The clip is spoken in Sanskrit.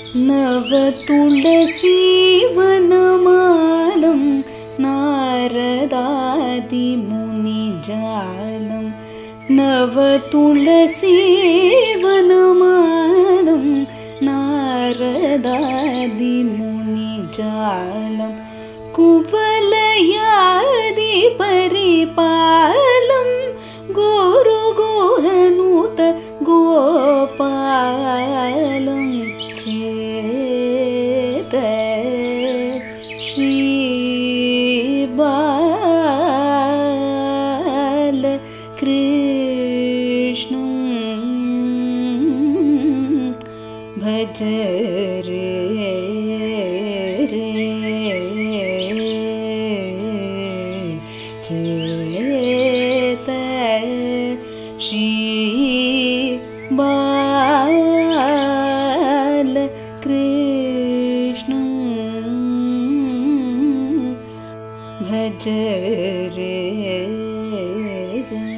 नव तुलसी वनमालं नारदादि मुनिजालं नव तुलसी वनमालं नारदादि मुनिजालं कुवलयादि परिपालं गुरुगुहनुत गोपालं चेत श्री बाल कृष्ण भज रे चेत श्री बाल कृष्ण भज रे।